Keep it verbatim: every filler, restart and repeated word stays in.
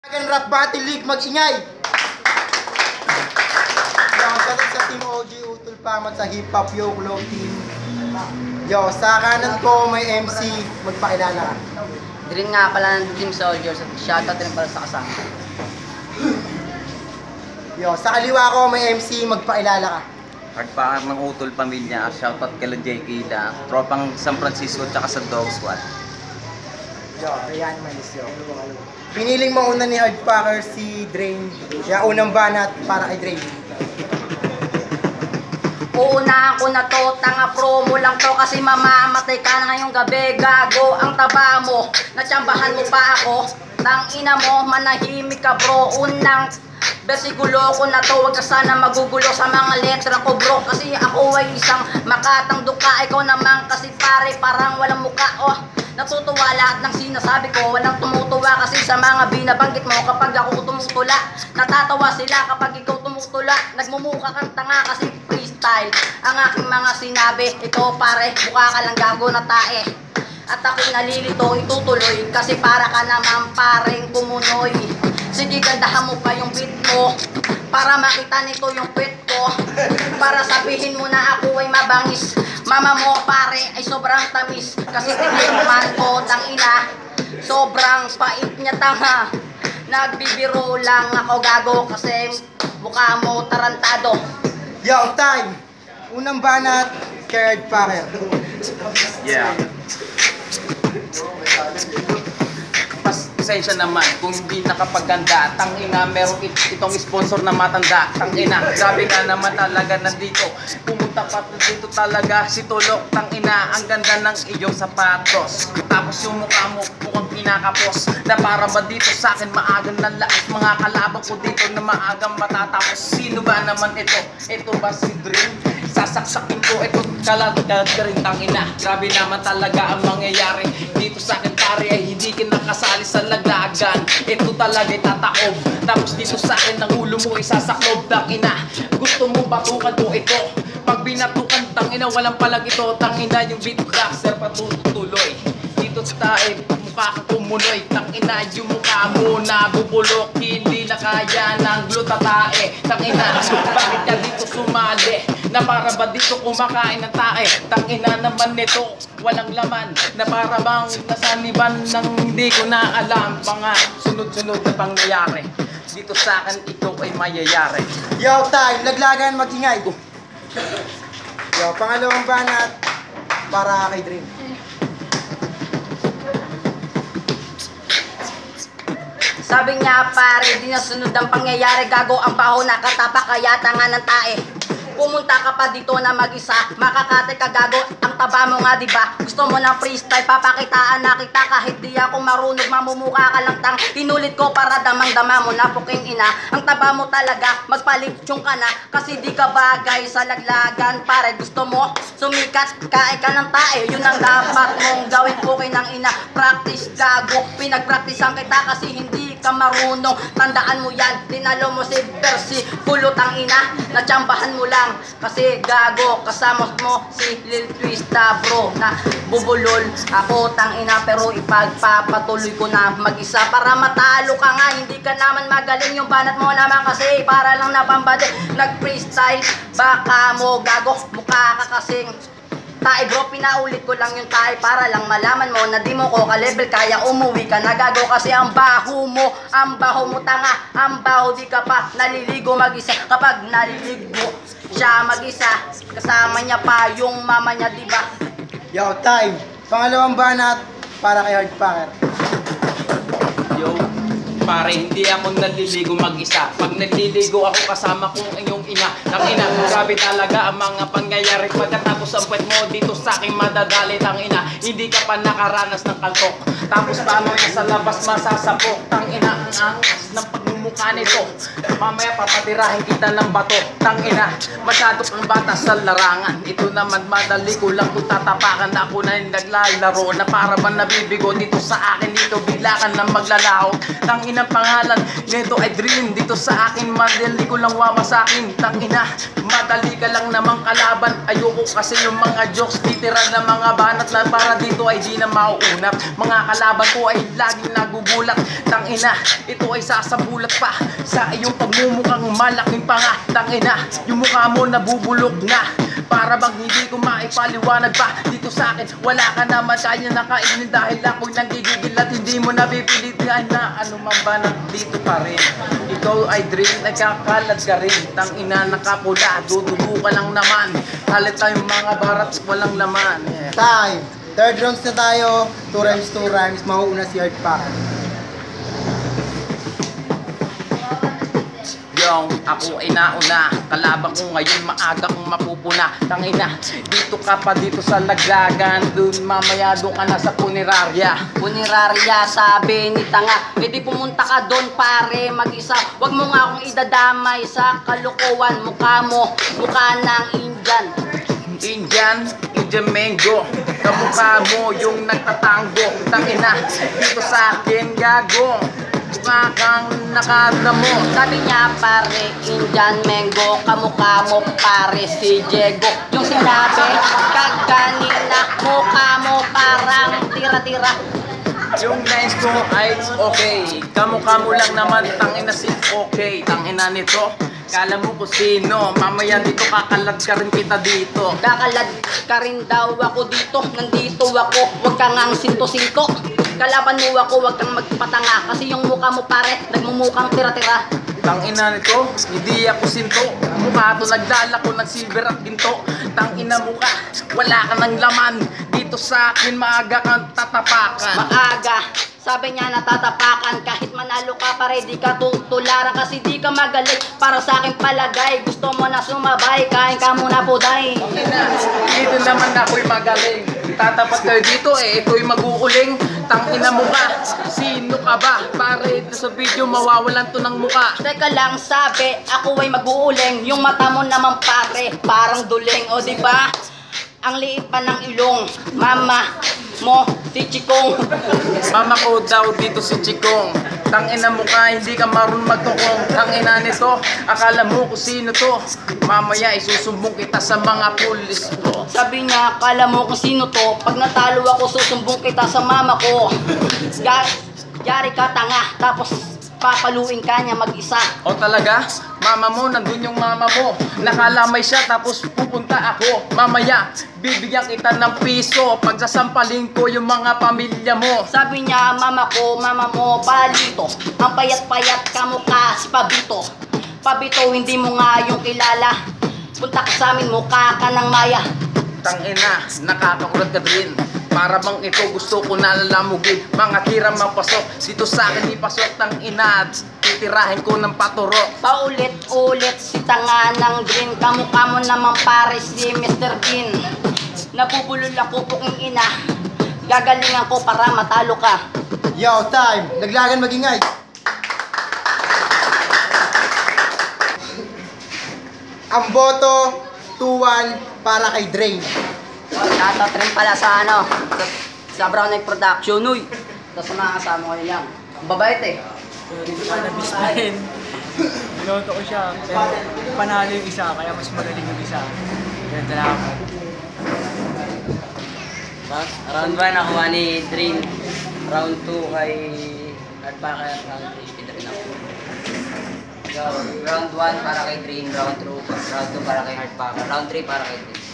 Rap Battle League, mag-ingay! Yo, sagot sa Team O G, Utol Pamat sa Hip Hop Yo, Club Team. Yo, sa kanan ko may M C, magpakilala ka. Di rin nga pala ng Team Soldiers at shoutout rin pala sa kasama. Yo, sa kaliwa ko may M C, magpakilala ka. Pagpakar ng Utol Pamilya, shoutout kay J Kida, tropang San Francisco at sa Dog Squad. Yo, ayan manis yo. Piniling mauna ni Hardpacker si Drain. Kaya unang banat para kay Drain. Uunahan ko na to, tanga promo lang to kasi mamamatay ka na ngayong gabi. Gago ang taba mo, natsambahan mo pa ako. Tang ina mo, manahimik ka bro. Unang bersikulo ko na to, wag ka sana magugulo sa mga letra ko bro. Kasi ako ay isang makatangduka, ikaw naman kasi pare parang walang muka. Oh, natutuwa lahat ng sinasabi ko, walang tumutuwa kasi sa mga binabanggit mo. Kapag ako tumutula, natatawa sila kapag ikaw tumutula. Nagmumukha kang tanga kasi freestyle ang aking mga sinabi. Ito pare, mukha ka lang gago na tae. At ako'y nalilito, itutuloy kasi para ka naman pareng kumunoy. Sige, gandahan mo pa yung beat mo para makita nito yung pet ko. Para sabihin mo na ako ay mabangis. Mama mo pare ay sobrang tamis. Kasi tingnan man ko tang ina, sobrang pait niya tanga. Nagbibiro lang ako gago kasi mukha mo tarantado. Yo, time! Unang banat kay Hardpacker. Yeah. Pasensya naman kung hindi nakapaganda. Tangina, meron it itong sponsor na matanda. Tangina, grabe ka naman talaga nandito. Pumunta pa dito talaga si Tulok. Tangina, ang ganda ng iyong sapatos. Tapos yung mukha mo mukhang kinakapos. Na para ba dito sa akin maagang nalaas. Mga kalabang ko dito na maagang matatapos. Sino ba naman ito? Ito ba si Dream? Sasaksakin ko ito kalagad ka rin tangina. Grabe naman talaga ang mangyayari dito sa akin pare ay hindi ka nakasali sa laglagan. Ito talaga tataob. Tapos dito sa akin ang ulo mo isasaklob tangina. Gusto mo batukan ko ito. Pag binatukan tangina walang palag ito. Tangina yung beatboxer patutuloy. Dito sa tayo mukha ka kumunoy. Tangina yung mukha mo nabubulok. Hindi na kaya ng glutatae. Tangina bakit ka dito sumali? Na para ba dito kumakain ng tae? Tangina naman nito, walang laman. Na para bang nasaniban ng hindi ko na alam. Mga sunod-sunod na pangyayari dito sa akin ito ay mayayari. Yo, time! Laglagan, mag-ingay! Yo, pangalawang banat para kay Dream. Sabi niya pare, di nasunod ang pangyayari. Gago ang baho nakatapak kaya tanga ng tae. Pumunta ka pa dito na mag-isa, makakate ka gago, ang taba mo nga diba? Gusto mo ng freestyle, papakitaan na kita kahit di ako marunong, mamumuka ka lang tang. Pinulit ko para damang-dama mo na puking ina. Ang taba mo talaga, magpalipsyong ka na, kasi di ka bagay sa laglagan. Pare gusto mo, sumikat, kain ka ng tae, yun ang dapat mong gawin puking ng ina. Practice gago, pinagpraktisan kita kasi hindi ka marunong. Tandaan mo yan, tinalo mo si Percy, pulot ang ina, natsambahan mo lang. Kasi gago, kasama mo si Lil Twista bro na bubulol. Ako tang ina pero ipagpapatuloy ko na mag-isa para matalo ka nga. Hindi ka naman magaling yung banat mo naman kasi para lang napambade. Nag-freestyle, baka mo gago, mukha ka kasing tae bro, pinaulit ko lang yung tae para lang malaman mo na di mo ko ka-level kaya umuwi ka na gago kasi ang baho mo, ang baho mo tanga, ang baho di ka pa naliligo mag-isa. Kapag naliligo siya mag-isa, kasama niya pa yung mama niya diba? Yo, time! Pangalawang banat para kay Hardpacker. Yo, pare, hindi ako naliligo mag-isa. Pag naliligo ako kasama kong iyong ina. Tangina, grabe talaga ang mga pangyayari. Pagkatapos ang puwet mo dito sa aking madadali. Tangina, hindi ka pa nakaranas ng kaltok. Tapos paano yan sa labas masasapok. Tangina, ang angas ng pagmumukha mukha nito. Mamaya papatirahin kita ng bato. Tangina, masyado kang bata sa larangan. Ito naman madali ko lang kung tatapakan. Ako na yung naglalaro na para ba nabibigo dito sa akin. Dito bigla ka na maglalaho. Tangina pangalan nito ay Dream. Dito sa akin madali ko lang wawasakin. Tangina, madali ka lang namang kalaban. Ayoko kasi yung mga jokes titira ng mga banat na para dito ay di na mauunat. Mga kalaban ko ay laging nagugulat. Tangina, ito ay sasabulat pa sa iyong pagmumukhang malaking panga. Tangina, yung mukha mo nabubulok na. Para bang hindi ko maipaliwanag pa dito sa akin. Wala ka naman kaya nakainin dahil ako'y nanggigigil at hindi mo napipilit nga na ano man ba dito pa rin. Ikaw ay Dream, nagkakalad ka rin. Tangina, nakapula, dudugo ka lang naman. Halit tayong mga barat, walang laman. Yeah. Time. Third rounds na tayo. Two rhymes, two rhymes. Mauuna si Art pa. Yung ako ay nauna, kalaban ko ngayon maaga kong mapupuna. Tangina, dito ka pa dito sa laglagan. Dun mamaya doon ka na sa punerarya. Punerarya, sabi ni Tanga. E di pumunta ka doon pare mag-isa. Wag mo nga akong idadamay sa kalukuhan. Mukha mo, mukha ng Indian. Indian, Indian mango. Kamukha mo yung nagtatango. Tangina, dito sa akin gago. Mukha kang nakadamo. Sabi niya pare, Indian mango. Kamukha mo pare si Diego. Yung sinabi kaganina, mukha mo parang tira-tira. Yung lines ko ay okay. Kamukha mo lang naman, tangina si okay. Tangina nito, kala mo ko sino. Mamaya dito kakalad ka rin kita dito. Kakalad ka rin daw ako dito. Nandito ako, wag kang ang sinto-sinto. Kalaban mo ako, wag kang magpatanga. Kasi yung mukha mo pare, nagmumukhang tira-tira. Tangina nito, hindi ako sinto. Mukha to nagdala ko ng silver at ginto. Tangina mukha, wala ka ng laman. Dito sa akin maaga kang tatapakan. Maaga, sabi niya natatapakan. Kahit manalo ka pare, di ka tutularan. Kasi di ka magaling, para sa akin palagay. Gusto mo na sumabay, kain ka muna puday. Tangina, dito naman ako'y magaling. Tatapat kayo dito eh, ito'y mag-uuling. Tangina mukha, sino ka ba? Pare, sa video mawawalan to ng mukha. Teka lang, sabi, ako ay mag-uuling. Yung mata mo naman pare, parang duling. O diba? Ang liit pa ng ilong. Mama mo, si Chikong. Mama ko daw dito si Chikong. Tangina mukha, hindi ka marunong magtukong. Tangina nito, akala mo kung sino to. Mamaya isusumbong kita sa mga pulis ko. Sabi niya, akala mo kung sino to. Pag natalo ako, susumbong kita sa mama ko. Ga- Yari ka tanga, tapos papaluin ka niya mag-isa. O talaga? Mama mo, nandun yung mama mo. Nakalamay siya tapos pupunta ako. Mamaya, bibigyan kita ng piso. Pagsasampalin ko yung mga pamilya mo. Sabi niya, mama ko, mama mo, palito. Ang payat-payat ka mukha si Pabito. Pabito, hindi mo nga yung kilala. Punta ka sa amin, mukha ka ng maya. Tangina, nakakakulat ka rin. Para bang ito gusto ko nalalamugin. Mga tira mapasok, dito sa akin ipasok. Tangina, titirahin ko ng paturok. Paulit-ulit si Tanga ng Dream. Kamukha mo naman pare si mister Bean. Nabubulol ako puking ina. Gagalingan ko para matalo ka. Yo, time. Laglagan magingay. Ang boto, two one para kay Drain. Shoutout rin pala sa ano, sa, sa Brown Egg Production, uy. Tapos sa mga kasama ko yun lang. Ang babait eh. Cannabis pa rin. Binoto ko siya, pero panalo yung isa, kaya mas magaling yung isa. Ganda na ako. Round one nakuha ni Trin. Round two kay Hardbacker. Round three kay Trin ako. So, round one para kay Trin. Round two round two para kay Hardbacker. Round three para kay Trin.